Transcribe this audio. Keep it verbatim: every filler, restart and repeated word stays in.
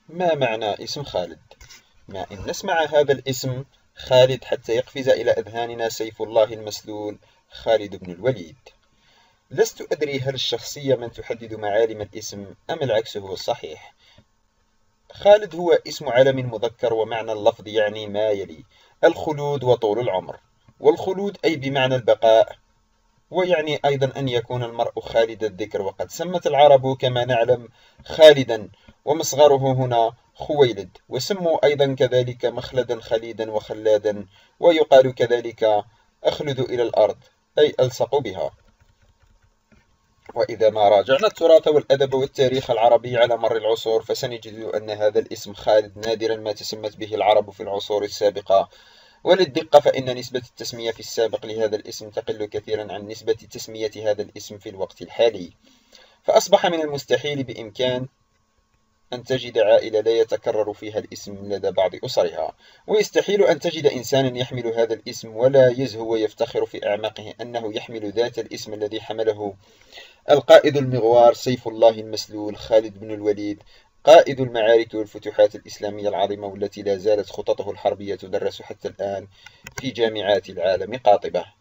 ما معنى اسم خالد؟ ما إن نسمع هذا الاسم خالد حتى يقفز إلى أذهاننا سيف الله المسلول خالد بن الوليد. لست أدري هل الشخصية من تحدد معالم الاسم أم العكس هو الصحيح. خالد هو اسم علم مذكر، ومعنى اللفظ يعني ما يلي: الخلود وطول العمر. والخلود أي بمعنى البقاء، ويعني أيضا أن يكون المرء خالد الذكر. وقد سمت العرب كما نعلم خالدا، ومصغره هنا خويلد، وسموا أيضا كذلك مخلدا خليدا وخلادا، ويقال كذلك أخلد إلى الأرض أي ألصق بها. وإذا ما راجعنا التراث والأدب والتاريخ العربي على مر العصور، فسنجد أن هذا الاسم خالد نادرا ما تسمت به العرب في العصور السابقة. وللدقة فإن نسبة التسمية في السابق لهذا الاسم تقل كثيرا عن نسبة تسمية هذا الاسم في الوقت الحالي. فأصبح من المستحيل بإمكان أن تجد عائلة لا يتكرر فيها الاسم لدى بعض أسرها، ويستحيل أن تجد إنسانا يحمل هذا الاسم ولا يزهو ويفتخر في أعماقه أنه يحمل ذات الاسم الذي حمله القائد المغوار سيف الله المسلول خالد بن الوليد، قائد المعارك والفتوحات الإسلامية العظيمة، والتي لا زالت خططه الحربية تدرس حتى الآن في جامعات العالم قاطبة.